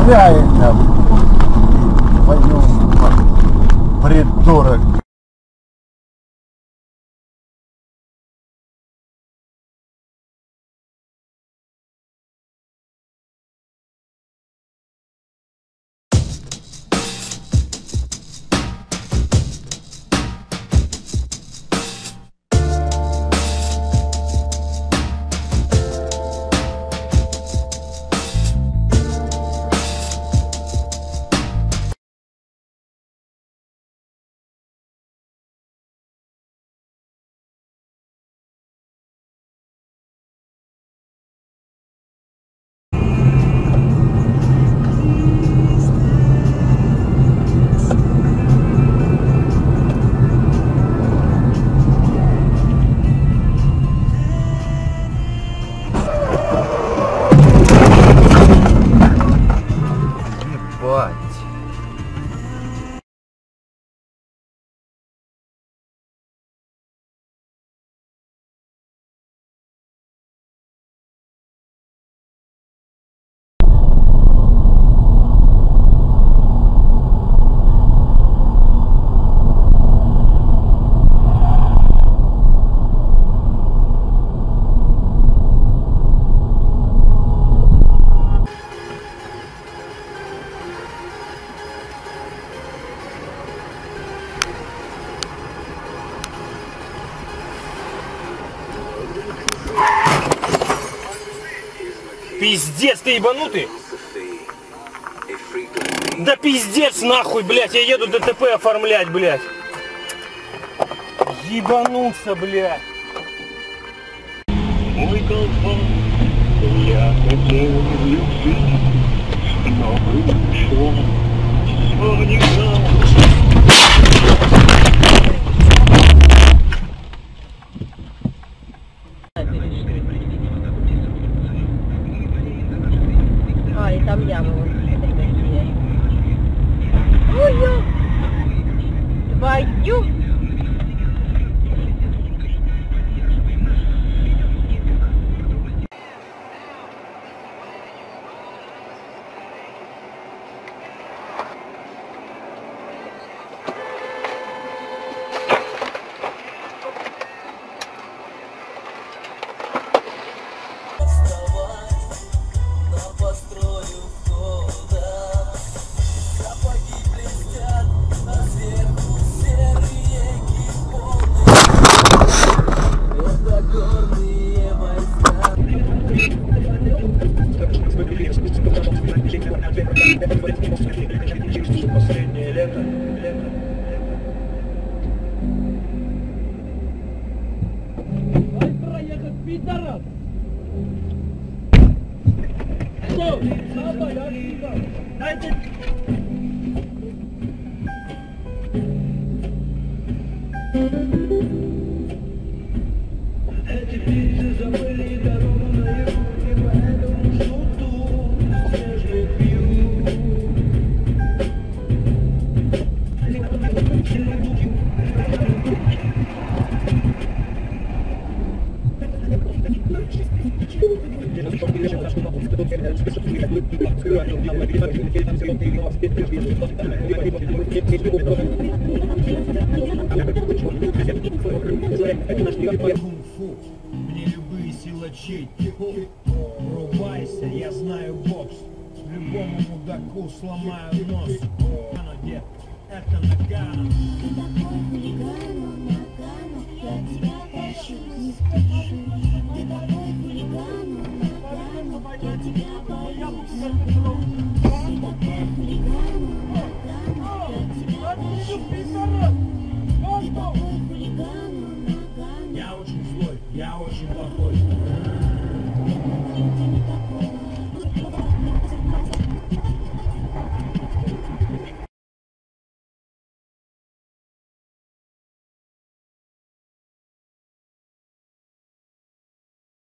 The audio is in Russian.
случайно. Твою мать, придурок. Пиздец, ты ебанутый? Да пиздец нахуй, блядь, я еду ДТП оформлять, блядь. Ебанулся, блядь. Мой колпак, я хотел любить, но вышло все не так. И там яма вот такие. Ой, твою! Последнее лето. Дай проехать, пидорас! Что? Давай, отсюда! Дайте! Эти птицы забыли дорогу на юг, и поэтому ждут тут снежных вьюг. Кунг-фу, мне любые силачей. Врубайся, я знаю бокс. Любому мудаку сломаю нос. Оно, детка, это нагано. Ты такой хулиган, я тебя прощу, не спеши. Ты такой хулиган, я тебя боюсь.